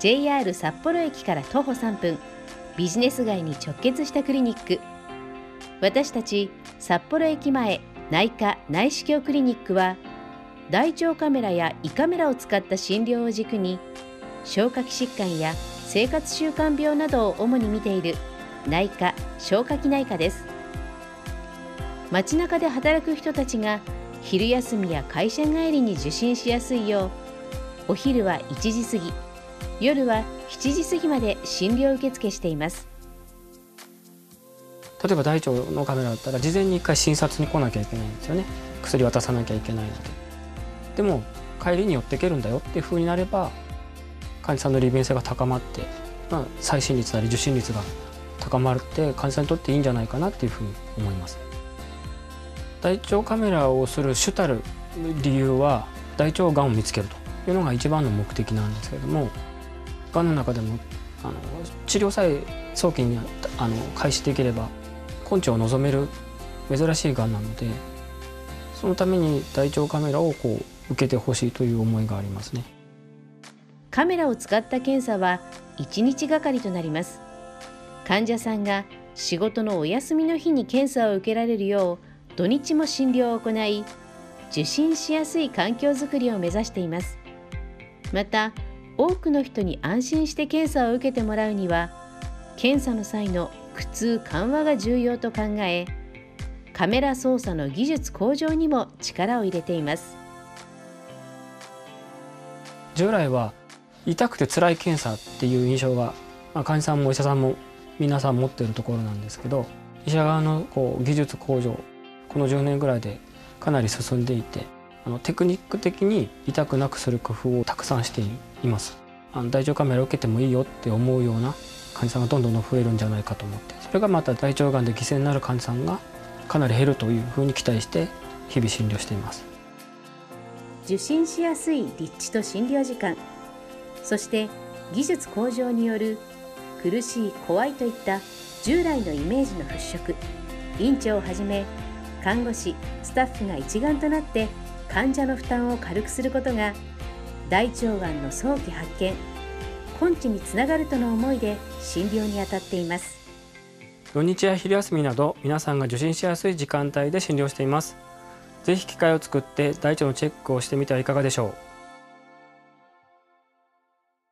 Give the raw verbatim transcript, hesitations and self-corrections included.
ジェイアール 札幌駅から徒歩さんぷん、ビジネス街に直結したクリニック。私たち札幌駅前内科内視鏡クリニックは、大腸カメラや胃カメラを使った診療を軸に、消化器疾患や生活習慣病などを主に見ている内科・消化器内科です。街中で働く人たちが昼休みや会社帰りに受診しやすいよう、お昼はいちじ過ぎ、夜はしちじ過ぎまで診療受付しています。 例えば大腸のカメラだったら事前にいっかい診察に来なきゃいけないんですよね。薬渡さなきゃいけないので。でも帰りに寄っていけるんだよっていう風になれば、患者さんの利便性が高まって、まあ、再診率なり受診率が高まって患者さんにとっていいんじゃないかなっていうふうに思います。大腸カメラをする主たる理由は、大腸がんを見つけるというのが一番の目的なんですけれども、がんの中でもあの治療さえ早期にあの開始できれば根治を望める珍しいがんなので、そのために大腸カメラをこう受けてほしいという思いがありますね。 カメラを使った検査はいちにちがかりとなります。患者さんが仕事のお休みの日に検査を受けられるよう土日も診療を行い、受診しやすい環境づくりを目指しています。また、多くの人に安心して検査を受けてもらうには、検査の際の苦痛緩和が重要と考え、カメラ操作の技術向上にも力を入れています。 従来は痛くて辛い検査っていう印象が、まあ、患者さんもお医者さんも皆さん持っているところなんですけど、医者側のこう技術向上、このじゅうねんぐらいでかなり進んでいて、あのテクニック的に痛くなくする工夫をたくさんしています。あの大腸カメラを受けてもいいよって思うような患者さんがどんどん増えるんじゃないかと思って、それがまた大腸がんで犠牲になる患者さんがかなり減るというふうに期待して日々診療しています。 受診しやすい立地と診療時間、そして技術向上による苦しい怖いといった従来のイメージの払拭、院長をはじめ看護師スタッフが一丸となって患者の負担を軽くすることが、大腸がんの早期発見、根治につながるとの思いで診療に当たっています。 土日や昼休みなど皆さんが受診しやすい時間帯で診療しています。ぜひ機会を作って大腸のチェックをしてみてはいかがでしょう。